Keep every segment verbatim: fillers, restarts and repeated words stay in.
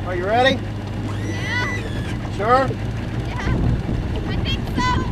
Are you ready? Yeah. Sure? Yeah. I think so.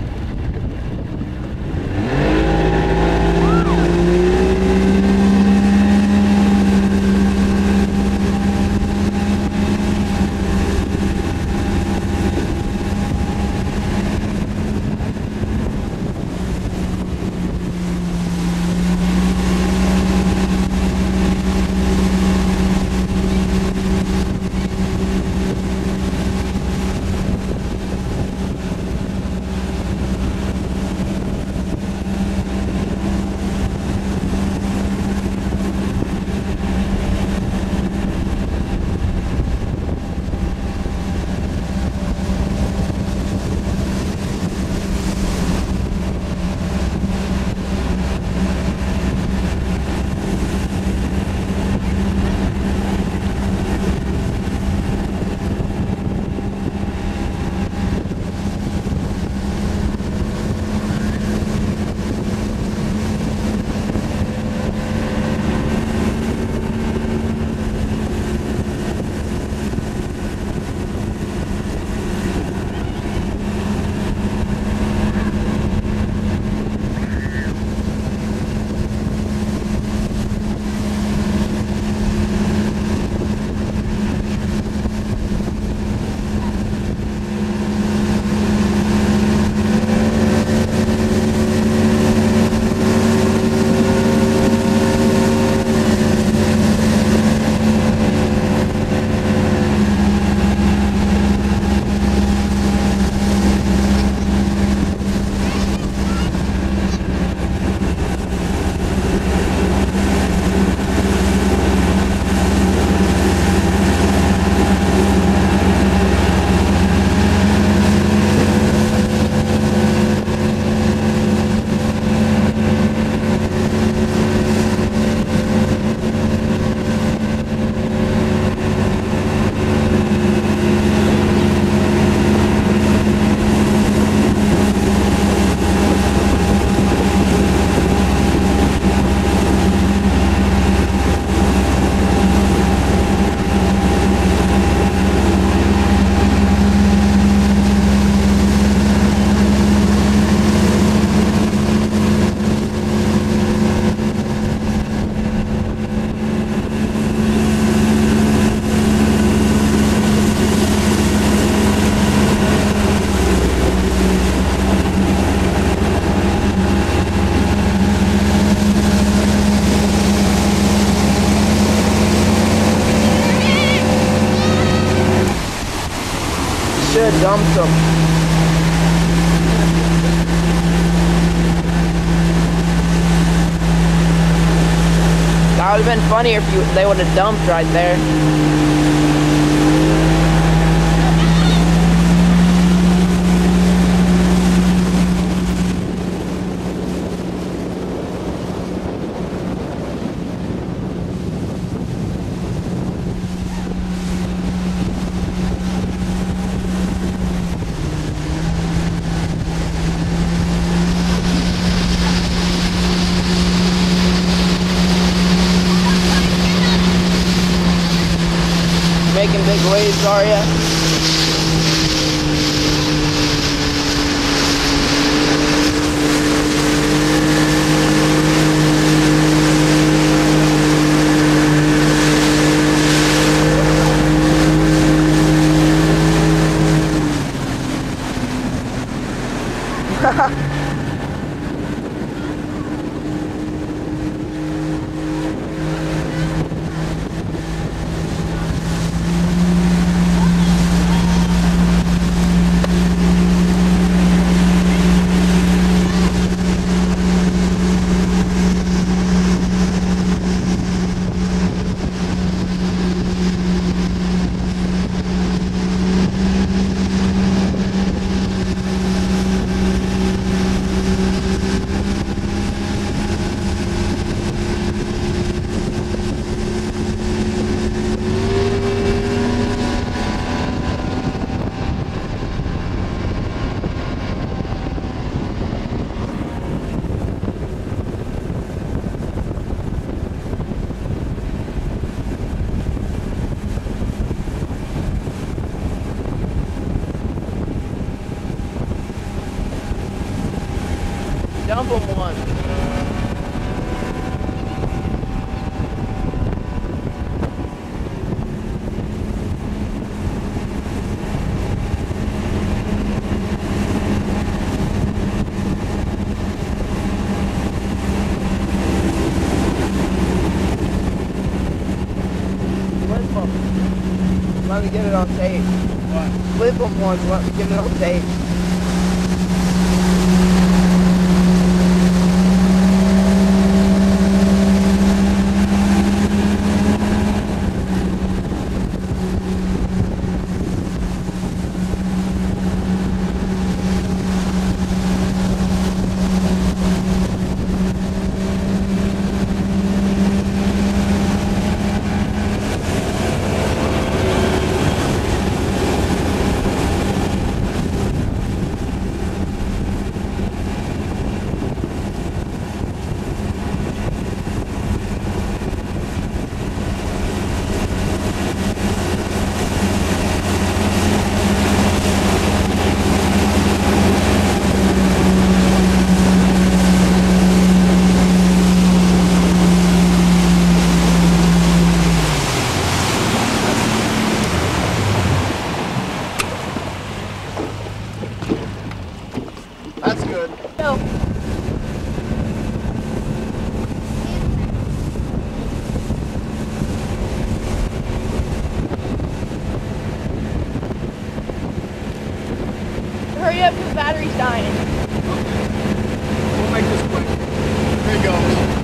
Should dump them. That would have been funnier if you they would have dumped right there. Making big waves, are ya? dump them one. Let me get it on tape. What? Flip them once, let me get it on tape. That's good. Go. Hurry up, the battery's dying. We'll make this quick. There you go.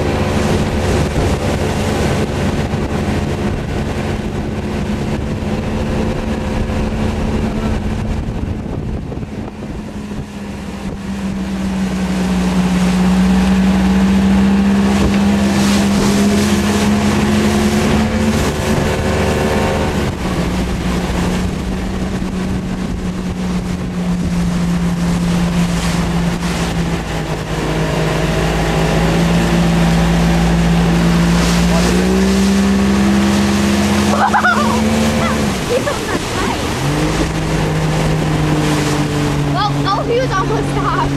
Oh, he was almost stopped.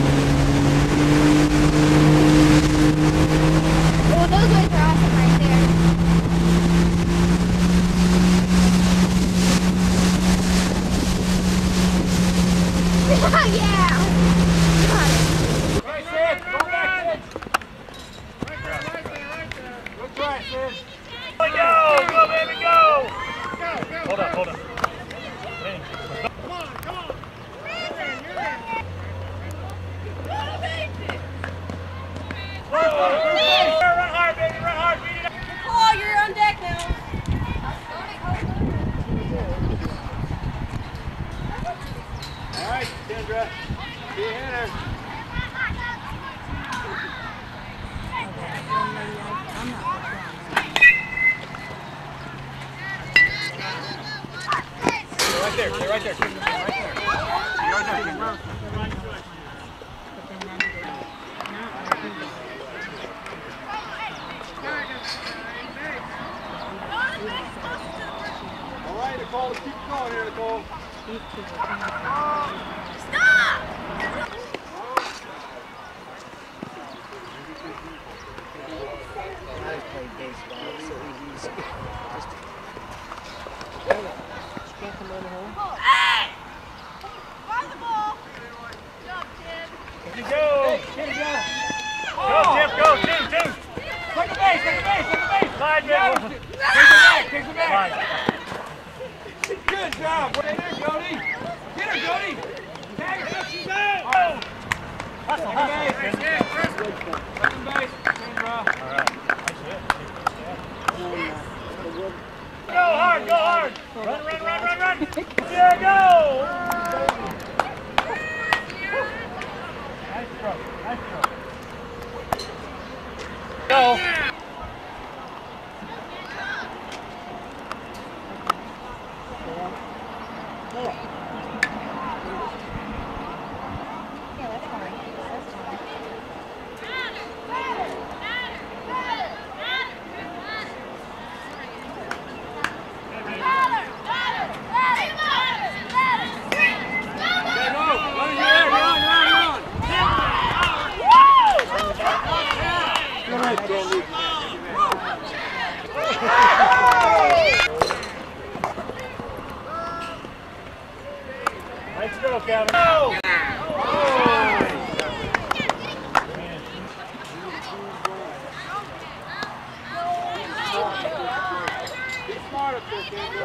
Oh, those waves are awesome right there. Yeah! Right, Sid. Go back, Sid. Right there, right there, right there. Good try, Sid. Go, go, baby, go! Go, go. Hold up, hold up. Come on, come on. You're in, you're in. Whoa, run hard, baby, run hard, beat it up. Oh, you're on deck now. All right, Kendra. Be a hitter. Stay right there, stay right there. Stay right there. Stay right there, Kendra. All right, Nicole, keep going here, Nicole. I play baseball, so easy. Just can't come in the hole. Hey! Find the ball. Good job, kid. Go! Hey, go. Go, Tim, go, Tim, Tim! Second base, second base, second base. Slide, baby. Take it back, take it back. Slide. Good job. Get her, Jody. Get her, Jody. Tag her. She's out. Oh! Hustle, Second hustle. base. Second base. Kendra. All right. Go hard, go hard! Run, run, run, run, run! Yeah, go! Nice throw, nice throw. Go! Okay, go. Run, you're in. Run, run, run. go, Kevin. Go! Be smart up there, Kendra.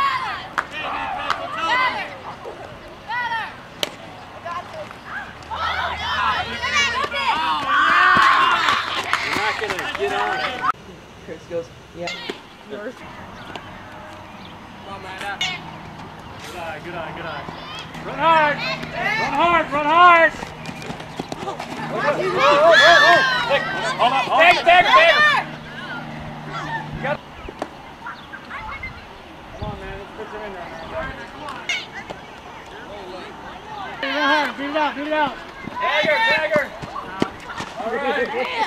You're not gonna get on. Chris goes, yeah. Yours. Come on, man. Good eye, good eye, good eye. Run hard! Run hard, run hard! Oh, oh, oh, oh! Hold up, hold up. Back, back, back! Come on, man. Let's put them in there. Run hard, beat it out, beat it out. Dagger, dagger. All right.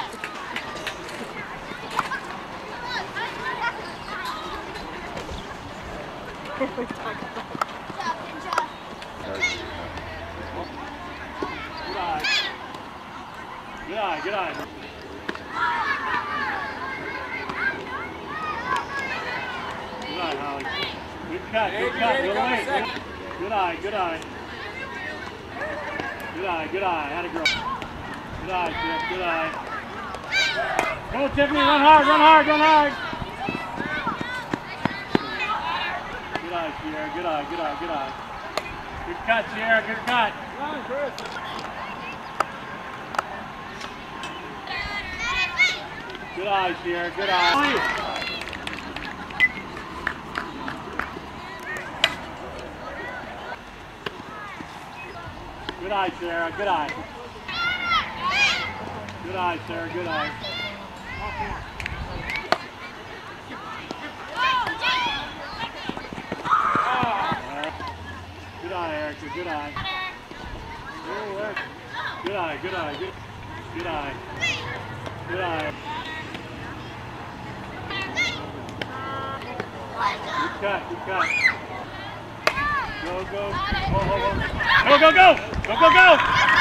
Good eye, good eye. Good eye, Holly. Good cut, good cut. Little late. Good eye, good eye. Good eye, good eye. Had a girl. Good eye, Chip, good eye. Go, Tiffany, run hard, run hard, run hard. Good eye, Sierra, good eye, good eye, good eye. Good cut, Sierra, good cut. Run, Chris. Good eye, Sierra, good eye. Good eye, Sarah, good eye. Good eye, Sarah, good eye. Good eye, Erica, good eye. Good eye, good eye, good, good eye. Good eye. Good cut, good cut. Go, go. Oh, oh, oh. Go, go, go! Go, go, go! Go, go.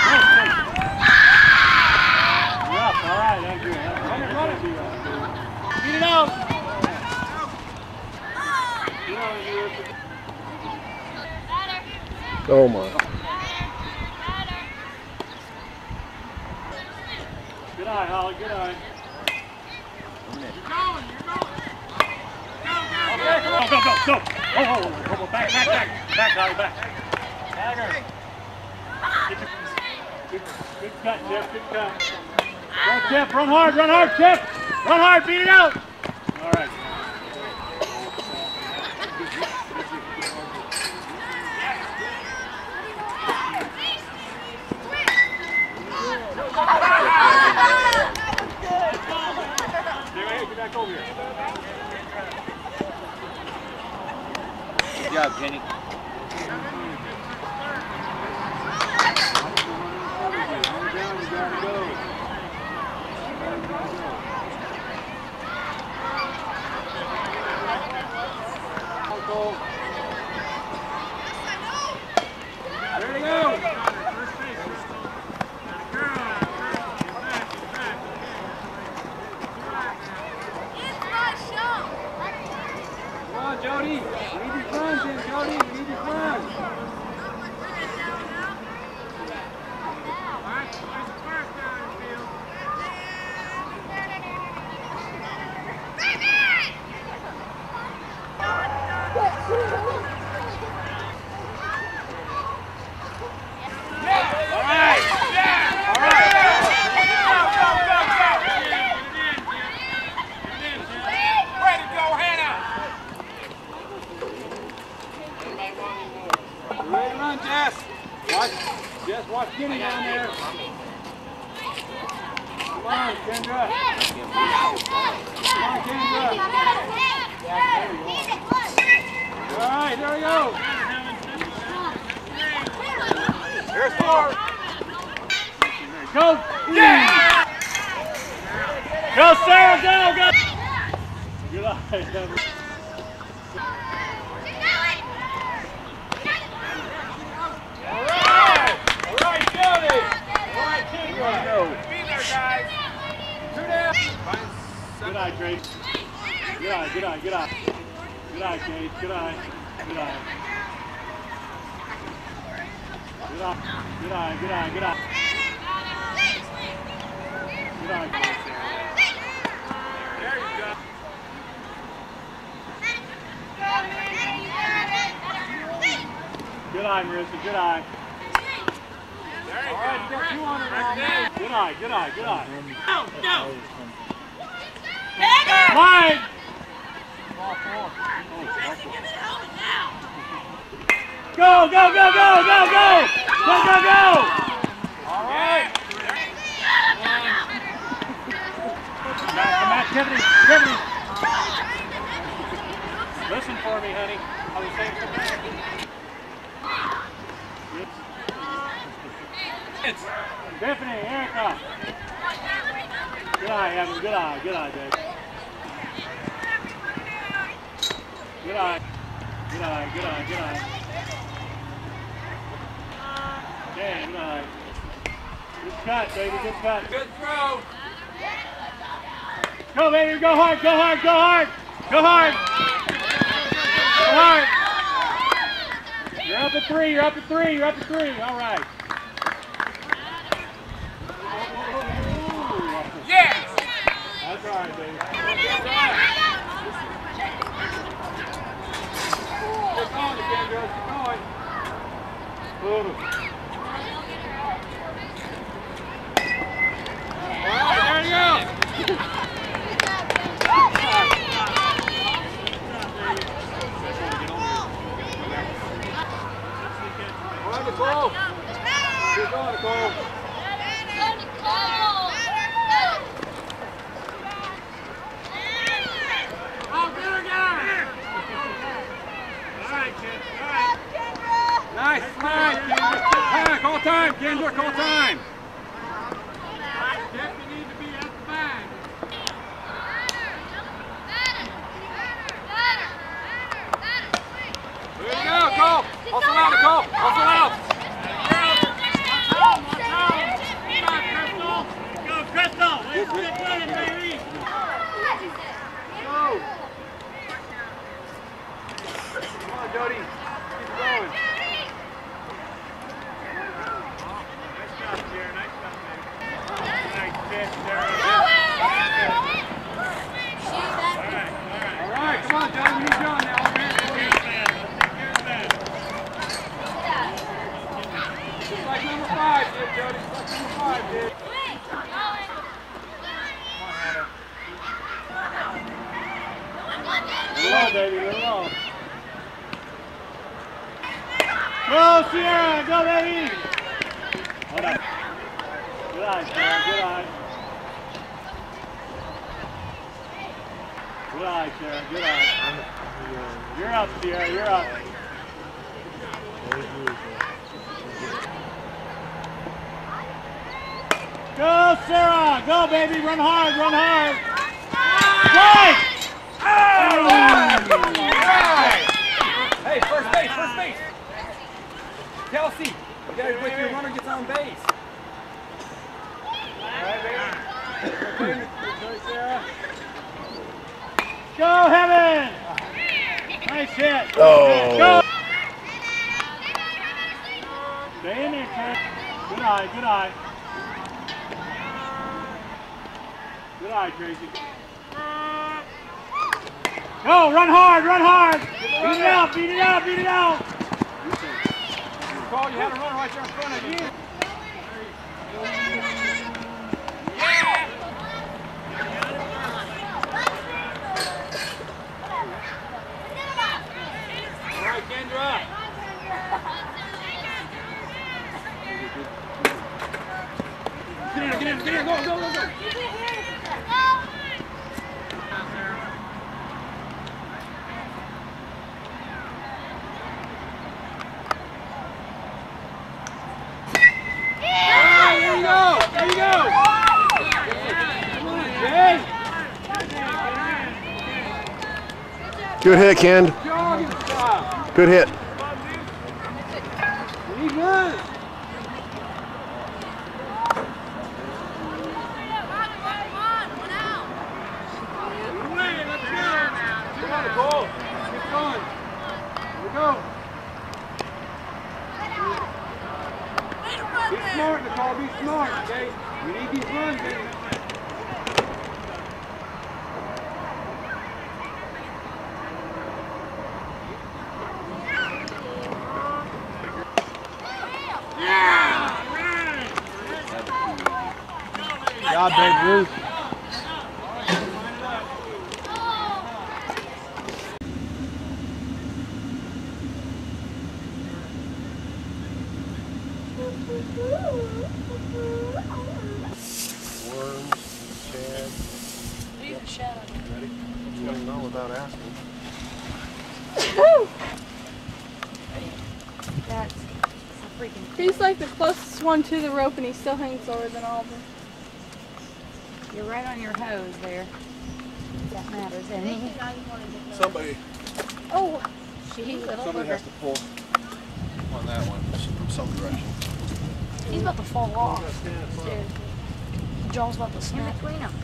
You're up, all right, that's good. That's good. Run it, run it. Beat it out! Oh my. Good eye, Holly, good eye. Go, go, go, go! Oh, oh, oh, oh, back, back, back. Back, Holly, back. Bagger. Get the, good, good cut, Chip, good cut. Go, Chip, run hard, run hard, Chip! Run hard, beat it out! All right. Get back over here. Good job, Kenny. There you go. Come on, Jody. We need your friends in, Jody. We need your friends. All right. All right. Way to go, Hannah. Ready to run, Jess. Watch, Jess, watch Kenny down there. Come on, Kendra. Come on, Kendra. All right, there we go. Here's four. Go! Yeah! Go, Sarah, go, go! Good eye, Kevin. All right. All right, Jody. All right, Kendra. Go. Be there, guys. Two down. Good eye, Trace. Good eye, good eye, good eye. Good eye, Kate. Good eye. Good eye. Good eye, good eye, good eye, good eye. Good eye. There you go. Good eye, Marissa, good eye. There you All right, go. You got two on it now. Good eye, good eye, good eye. No, no. Line. Go, go, go, go, go, go! Go, go, go! All right. Back, come back, Tiffany, Tiffany. Listen for me, honey. I was saying something. It's Tiffany, Erica. Good eye, Evan. Good eye. Good eye, Dave. Good eye. Good eye. Good eye. Good eye. Okay, good eye. Good cut, baby. Good cut. Good throw. Go, baby. Go hard. Go hard. Go hard. Go hard. Go hard. You're up at three. You're up at three. You're up at three. All right. Yes! That's all right, baby. Keep going, Kendra. Keep going. Ooh. All right, there you go. All right, Nicole. Keep going, Nicole. Nice, nice, Kendra. Time, call time, Kendra, call time. Jeff, you need to be at the back. There you go, Cole. Hustle out, Nicole. Hustle out. Go, Crystal. Let's get running, baby. Go. Come on, Jody. Keep it going. Alright, come on, John. We need John now. Just like number five did, Jody. Just like number five did. Little low, baby. Little low. Go, Sierra. Go, baby. Hold up. Good eye, Sierra. Good eye. Good eye, Sarah. Good eye. You're up, Sierra. You're up. Go, Sarah. Go, baby. Run hard. Run hard. Right. Oh! Right. Hey, first base. First base. Kelsey, you gotta wait till your runner gets on base. All right, baby. Good Sarah. Go, Heaven! Nice hit. Oh. Go! Stay in there, Trent. Good eye, good eye. Good eye, Tracy. Go, run hard, run hard! Beat it out, beat it out, beat it out! Call, you had a runner right there in front of you. All right, Kendra. Get in, get in, get in, go, go, go, go. There you go, there you go. Come on, Jay. Good hit, Ken. Jogging style. Good hit. We need runs. Come on, Nicole. Keep going. Here we go. smart, Nicole. Be smart, okay? You need these runs, baby. Good job, Babe Ruth. Worms, shad. Leave the shadow. Ready? You don't know without asking. That's a freaking. He's like the closest one to the rope, and he still hangs lower than all of them. You're right on your hose there. That matters, any. Somebody, Oh, she little somebody booger. has to pull on that one from some direction. He's about to fall off. Seriously. Joel's about to snap. In between them.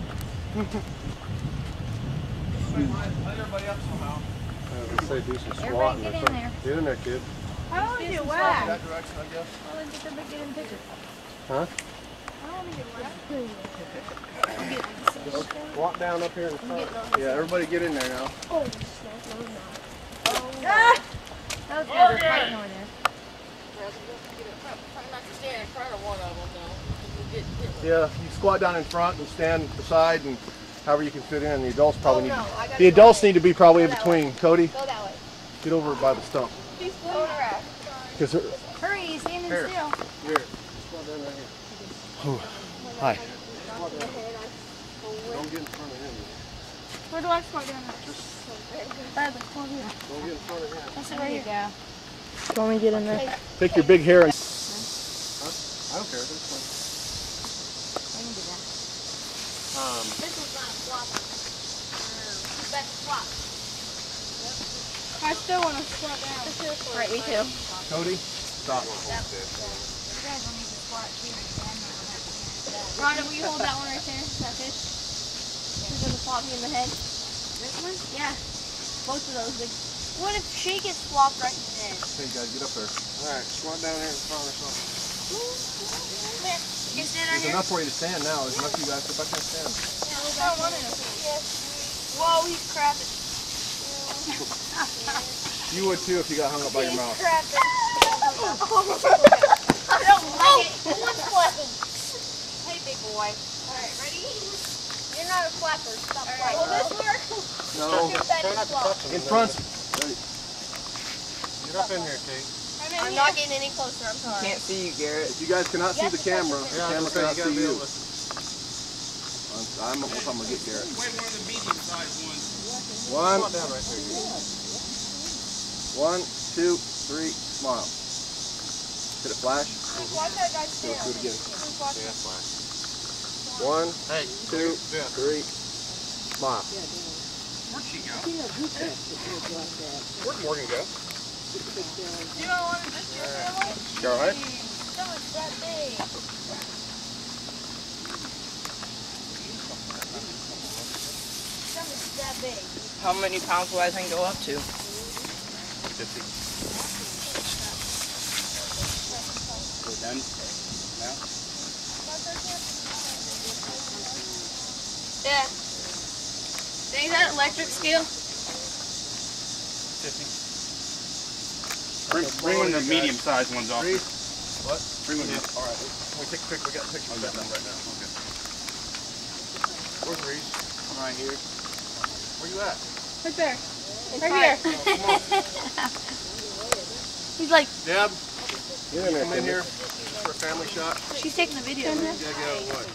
I was gonna say do some Everybody squatting. get or in something. there. Get in there, kid. How long is it wet? That direction, I guess. Oh, let's get them get in picture. Huh? I don't think it Just walk down up here in front. Yeah, everybody get in there now. Oh, ah! Those guys are fighting over there. Yeah, you squat down in front and stand beside, and however you can fit in. The adults probably need. The adults need to be probably in between. Cody, Go that way. get over by the stump. Because Hurry, he's standing Here. still. here. Squat down right here. Hi. Don't get in front of him. Where do I squat down at? Bradley, come on here. Don't get in front of him. That's it right here. Go. Do you want me to get in there? Take your big hair and. Huh? I don't care. That's fine. I can do that. Um, This one's not a flopper. It's best flop. I still want to squat down. Right, me too. Cody, stop. You guys will need to squat too. Rhonda, will you hold that one right there? That fish? Who's gonna flop me in the head? This one? Yeah. Both of those. Like, what if she gets flopped right in the head? Hey guys, get up there. All right, squat down here in front or something. Come here. You can stand right There's here. enough for you to stand now. There's enough for you guys to back and stand. I don't want to. Whoa, he's crapping. You would too if you got hung up by your mouth. Crapping. I don't like it. Who wants flapping? Hey, big boy. Alright, ready? You're not a flapper. Stop flapping. Will this work? No. Try not to touch In front. Get up in here, Kate. I'm not getting any closer. I'm sorry. Can't see you, Garrett. If you guys cannot see You have the to touch camera, it. the camera cannot see you. I'm, I'm, I'm gonna get Garrett. Wait, one of the medium-sized ones. One. One, two, three, smile. Did it flash? Watch that guy Do it, stand. do it again. Watch One, two, three, smile. Where'd she go? Where'd Morgan go? You don't want to just do it that way? You alright? Stomach's that big. Stomach's that big. How many pounds will I think go up to? fifty. We're done now? Yeah. Is that electric scale? fifty. Bring, bring one of the medium-sized ones off. Reese? What? Bring one Yeah. of Alright, we take a pic, we got a picture of that right now. Okay. Where's Reese? I'm right here. Where you at? Right there. It's Right fine. here. He's like, Deb? Get in there, come in here for a family shot. she's taking the video. You gotta get out of the way.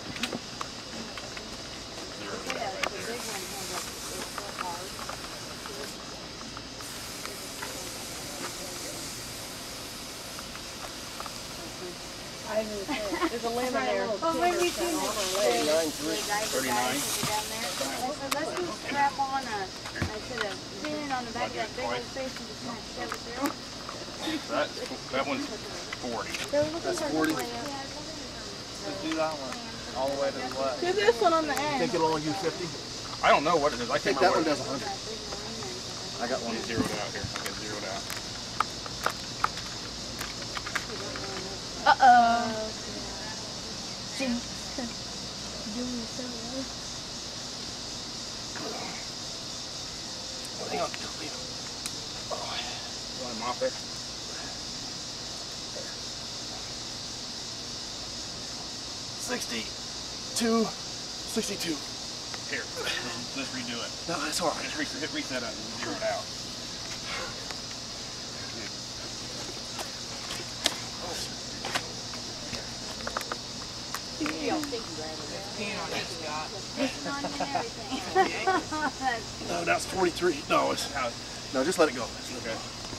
There's a lemon there. Oh, where have you seen this? Thirty-nine, three. thirty-nine. Let's go strap on a, I said a pin on the back of that big old fish and just kind of shove it through. That, that one's forty. That's forty. Let's do that one. All the way to the left. Do this one on the Think end. it'll only do fifty? I don't know what it is. I I think can't that one remember does what it a hundred. is. I got one zeroed out here. I got zeroed out. Uh-oh. off there. sixty-two, sixty-two. Here, let's, let's redo it. No, that's all right. Just reset, hit reset up and zero it out. No, that's forty-three. No, it's no. Just let it go. Okay.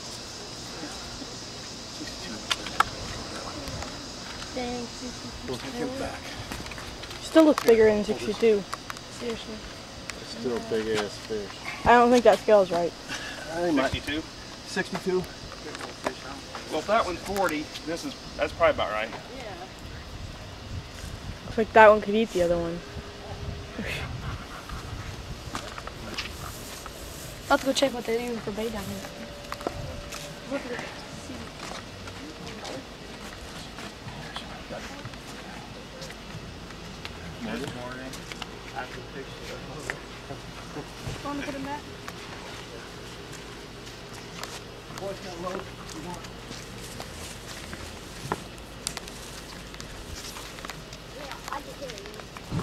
We'll take him back. Still looks bigger than sixty-two. Seriously. Still big ass fish. I don't think that scale's right. sixty-two? sixty-two. Well, if that one's forty, this is, that's probably about right. Looks like that one could eat the other one. I'll have to go check what they're doing for bait down here. Look at it. Want to put him back? Boys got load. You want? I can hear you.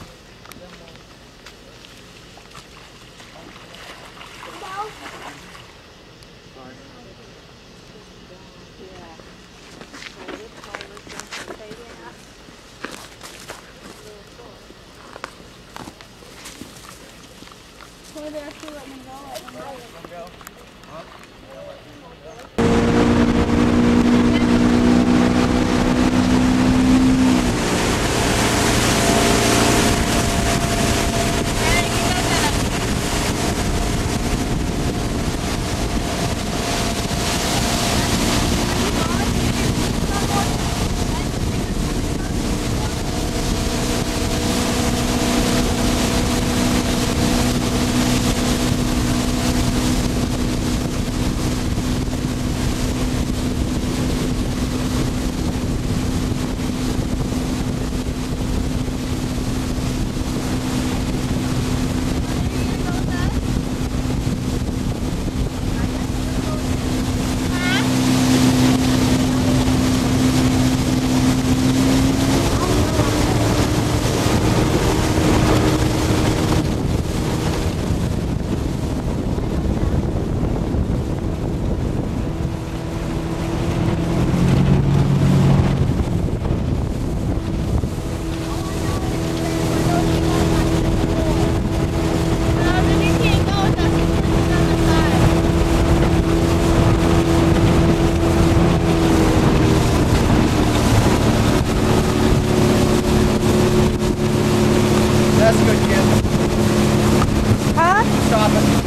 Well, they actually let me go. Let me go. Let me go. That's good, kid. Huh? Stop it.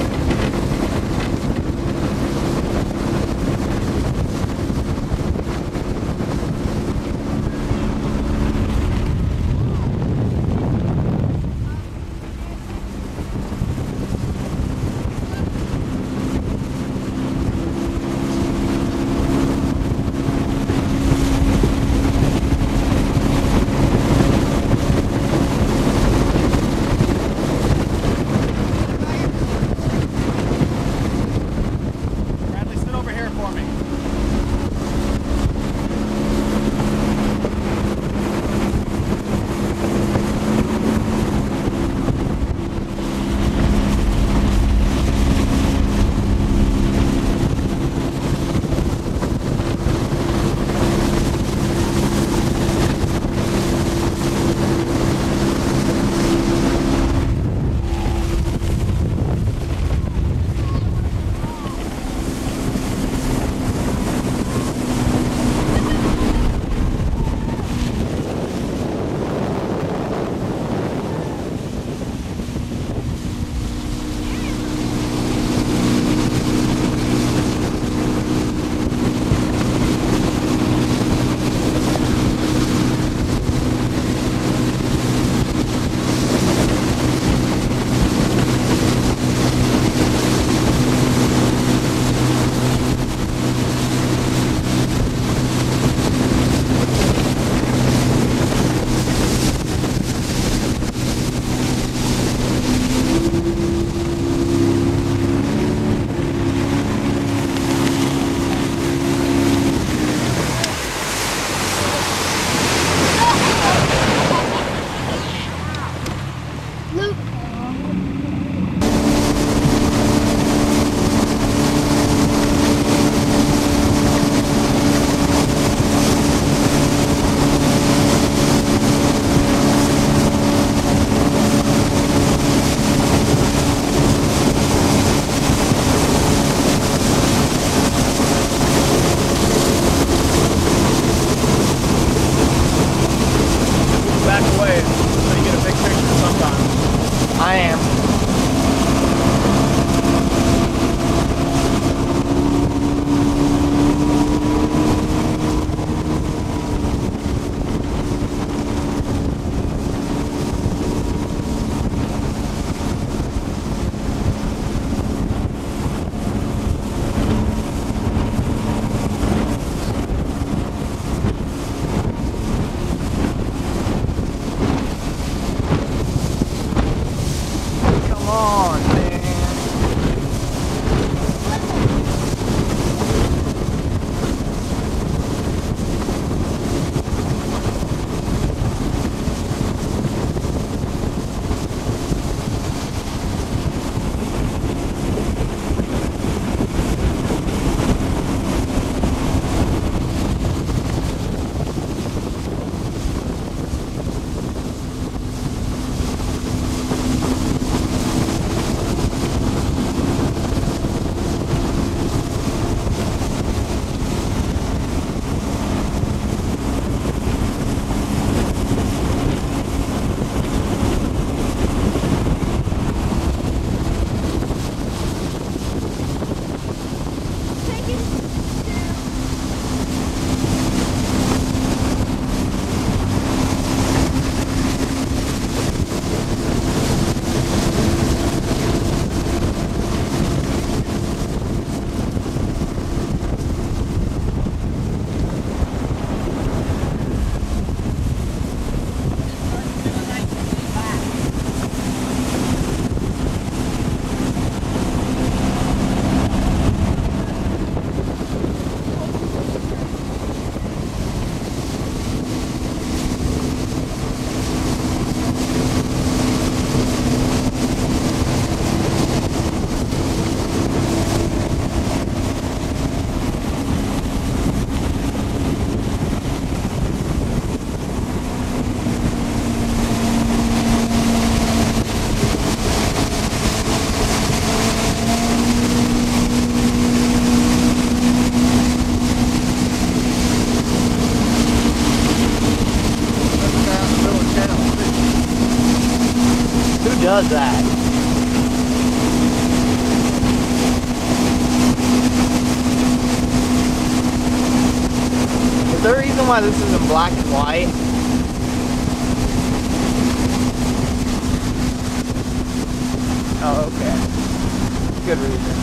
does that? Is there a reason why this is in black and white? Oh, okay. Good reason.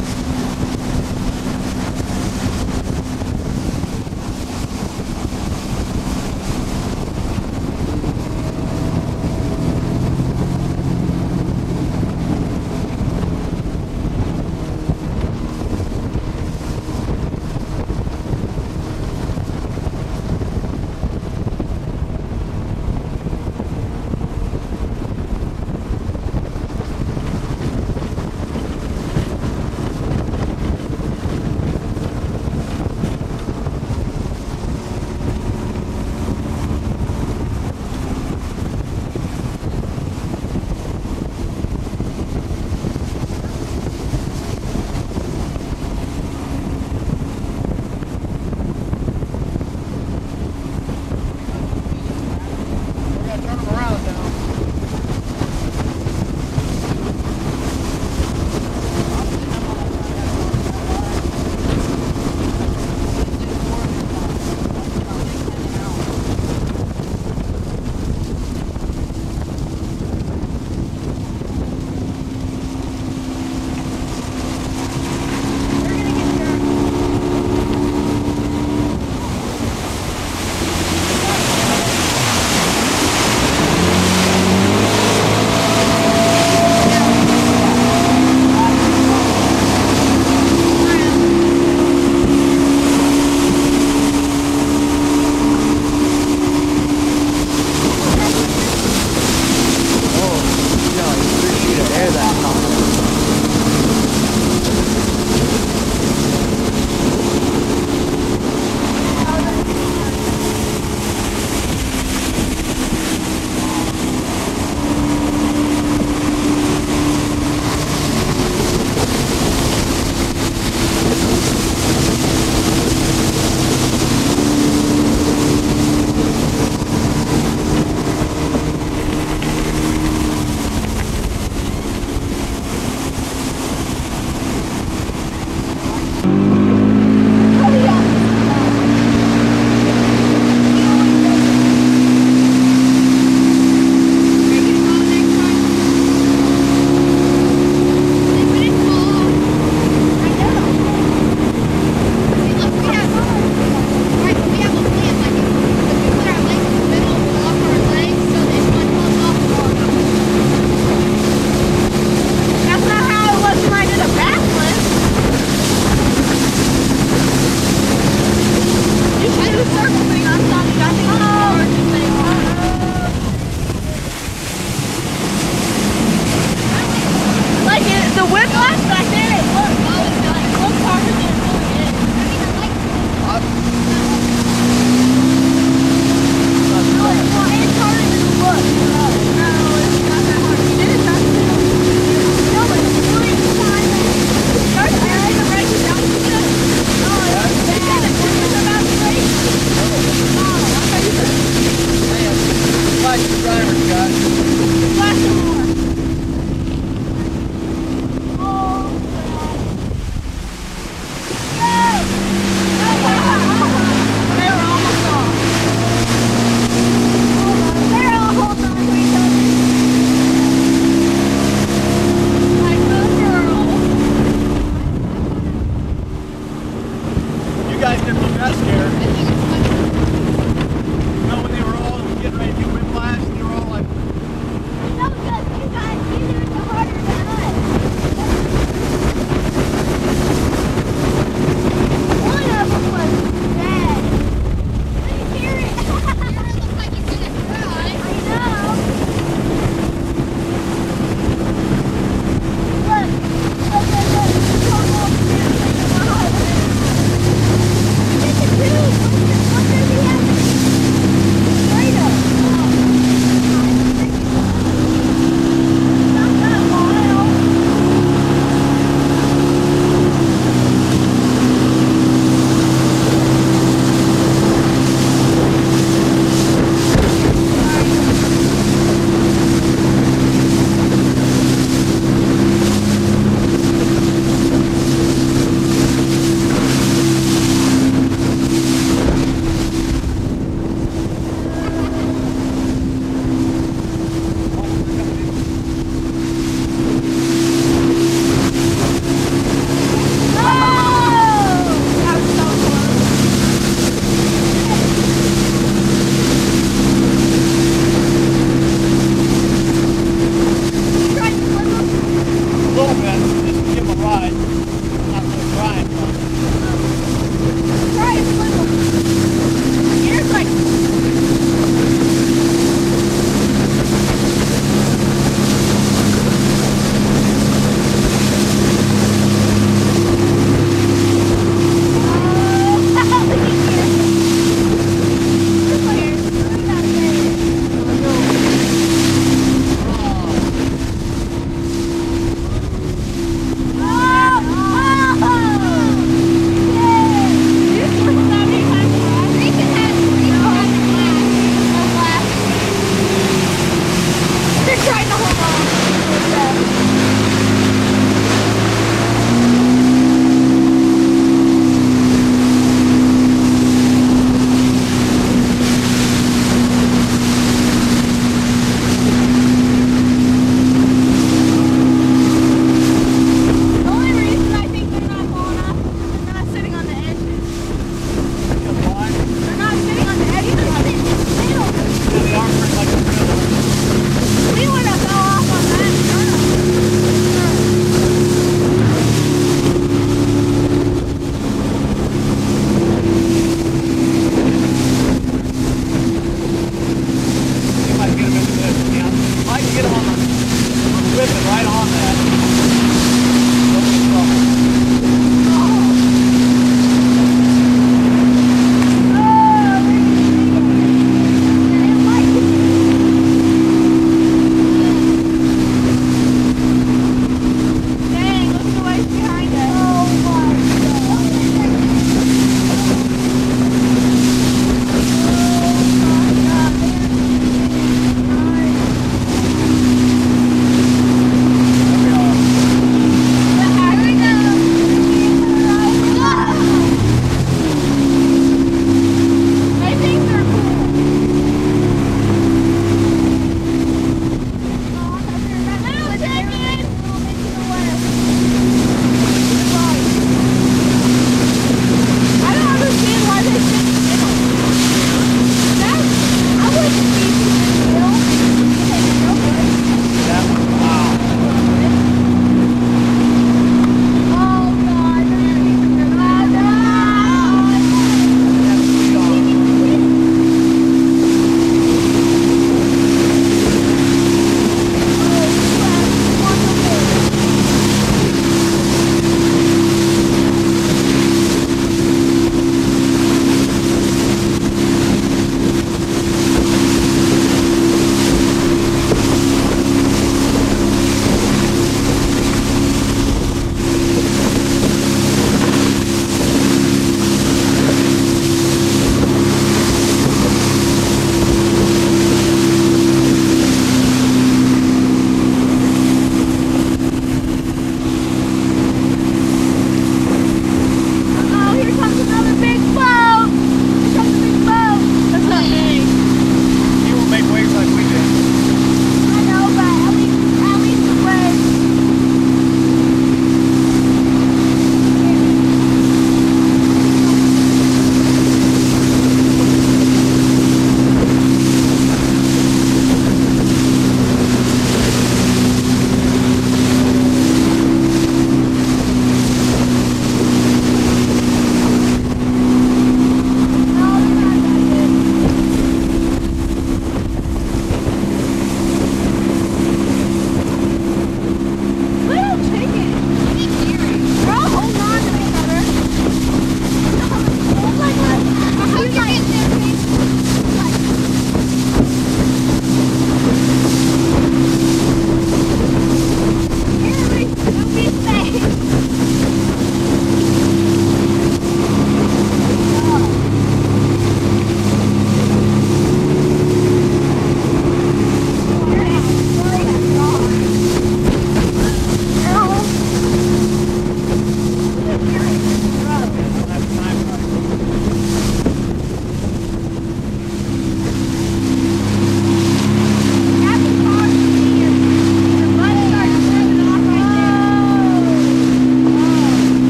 Straight up.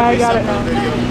Yeah, I got it Something on now. video.